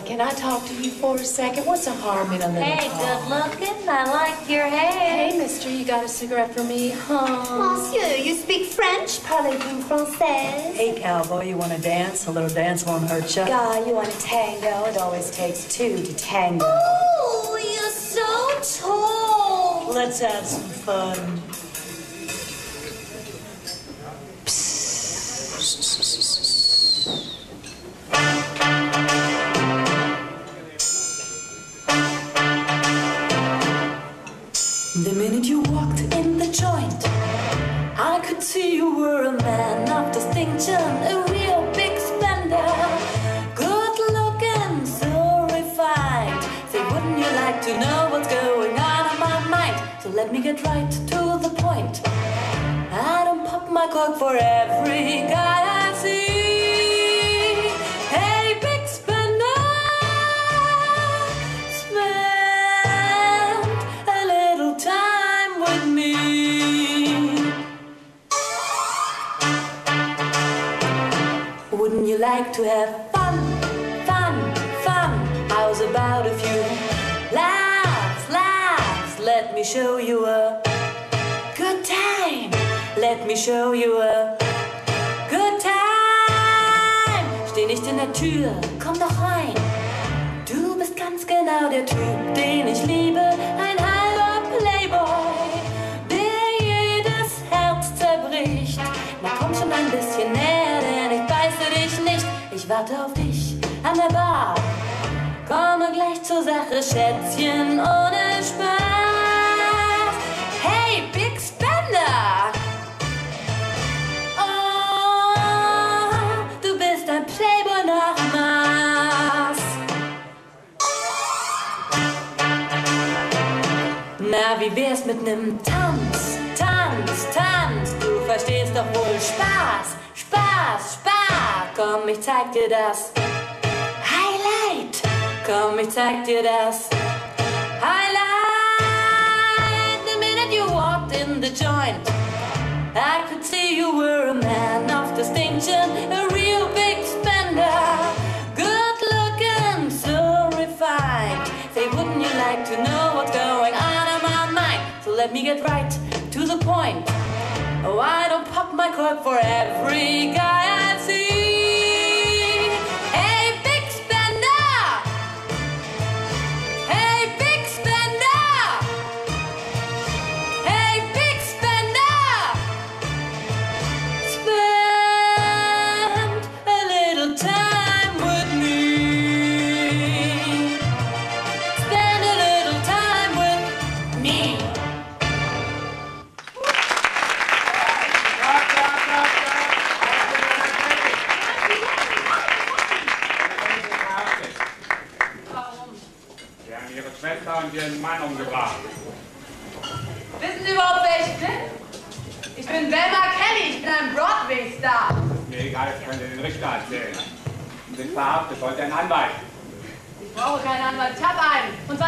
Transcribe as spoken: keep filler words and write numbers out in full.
can I talk to you for a second? What's the harm in a little Hey, talk? good looking. I like your hair. Hey, mister, you got a cigarette for me? Huh? Monsieur, you speak French? Parlez-vous français? Hey, cowboy, you want to dance? A little dance won't hurt you. God, you want a tango? It always takes two to tango. Oh, you're so tall. Let's have some fun. The minute you walked in the joint, I could see you were a man of distinction, a real big spender. Good looking, so refined. Say, wouldn't you like to know what's going on in my mind? So let me get right to the point. I don't pop my cork for every guy I see. Hey, big spender, spend a little time with me. Wouldn't you like to have fun, fun, fun? How's about a few laughs, laughs? Let me show you a good time. Let me show you a good time. Steh nicht in der Tür, komm doch rein. Du bist ganz genau der Typ, den ich liebe. Ein halber Playboy, der jedes Herz zerbricht. Na komm schon ein bisschen näher, denn ich beiße dich nicht. Ich warte auf dich an der Bar. Komme gleich zur Sache, Schätzchen, ohne Spaß. Hey, Big Spender! Oh, du bist ein Playboy nach Maß. Na, wie wär's mit nem Tanz, Tanz, Tanz? Du verstehst doch wohl Spaß, Spaß, Spaß. Komm, ich zeig dir das Highlight. Komm, ich zeig dir das Highlight. The minute you walked in the joint, I could see you were a man of distinction, a real big spender. Good looking, so refined. Say, wouldn't you like to know what's going on in my mind? So let me get right to the point. Oh, I don't pop my cork for every guy I see. Hey, big spender! Hey, big spender! Hey, big spender! Spend a little time with me. Spend a little time with me. Sie haben Ihre Schwester und Ihren Mann umgebracht. Wissen Sie überhaupt, wer ich bin? Ich bin Velma Kelly, ich bin ein Broadway-Star. Mir egal, das können Sie den Richter erzählen. Sie sind verhaftet, wollt ihr einen Anwalt? Ich brauche keinen Anwalt, ich habe einen. Und